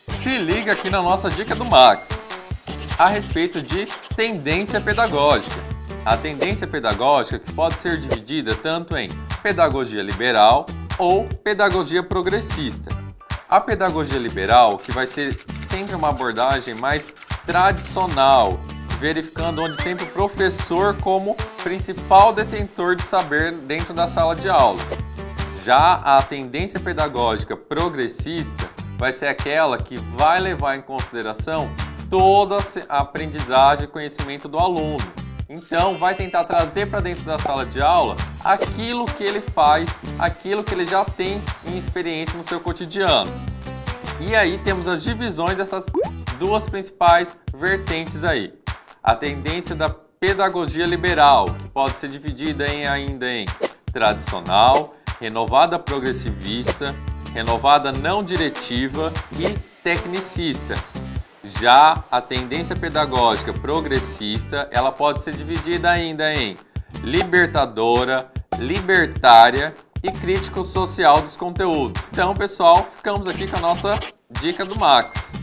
Se liga aqui na nossa dica do Max, a respeito de tendência pedagógica. A tendência pedagógica que pode ser dividida tanto em pedagogia liberal ou pedagogia progressista. A pedagogia liberal, que vai ser sempre uma abordagem mais tradicional, verificando onde sempre o professor como principal detentor de saber dentro da sala de aula. Já a tendência pedagógica progressista vai ser aquela que vai levar em consideração toda a aprendizagem e conhecimento do aluno. Então, vai tentar trazer para dentro da sala de aula aquilo que ele faz, aquilo que ele já tem em experiência no seu cotidiano. E aí temos as divisões dessas duas principais vertentes aí. A tendência da pedagogia liberal, que pode ser dividida ainda em tradicional, renovada progressivista, renovada não diretiva e tecnicista. Já a tendência pedagógica progressista, ela pode ser dividida ainda em libertadora, libertária e crítico social dos conteúdos. Então, pessoal, ficamos aqui com a nossa dica do Max.